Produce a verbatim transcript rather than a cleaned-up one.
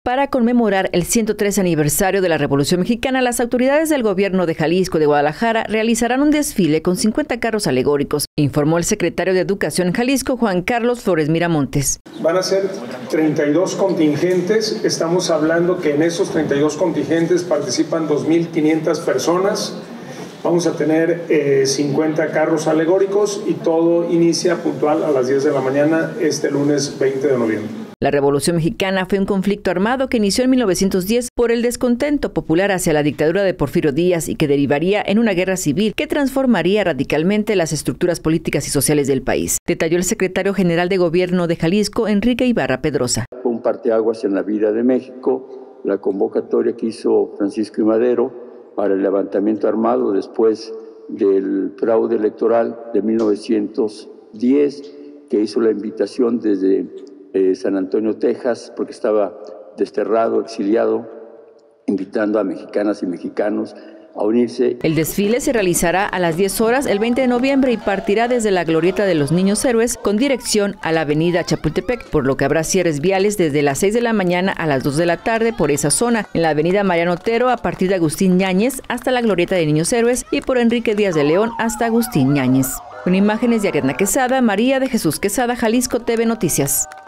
Para conmemorar el ciento tres aniversario de la Revolución Mexicana, las autoridades del gobierno de Jalisco de Guadalajara realizarán un desfile con cincuenta carros alegóricos, informó el secretario de Educación en Jalisco, Juan Carlos Flores Miramontes. Van a ser treinta y dos contingentes, estamos hablando que en esos treinta y dos contingentes participan dos mil quinientas personas. Vamos a tener eh, cincuenta carros alegóricos y todo inicia puntual a las diez de la mañana este lunes veinte de noviembre. La Revolución Mexicana fue un conflicto armado que inició en mil novecientos diez por el descontento popular hacia la dictadura de Porfirio Díaz y que derivaría en una guerra civil que transformaría radicalmente las estructuras políticas y sociales del país, detalló el secretario general de Gobierno de Jalisco, Enrique Ibarra Pedrosa. Fue un parteaguas en la vida de México, la convocatoria que hizo Francisco I. Madero para el levantamiento armado después del fraude electoral de mil novecientos diez, que hizo la invitación desde Eh, San Antonio, Texas, porque estaba desterrado, exiliado, invitando a mexicanas y mexicanos a unirse. El desfile se realizará a las diez horas el veinte de noviembre y partirá desde la Glorieta de los Niños Héroes con dirección a la avenida Chapultepec, por lo que habrá cierres viales desde las seis de la mañana a las dos de la tarde por esa zona, en la avenida Mariano Otero a partir de Agustín Ñáñez hasta la Glorieta de Niños Héroes y por Enrique Díaz de León hasta Agustín Ñáñez. Con imágenes de Ariadna Quesada, María de Jesús Quesada, Jalisco T V Noticias.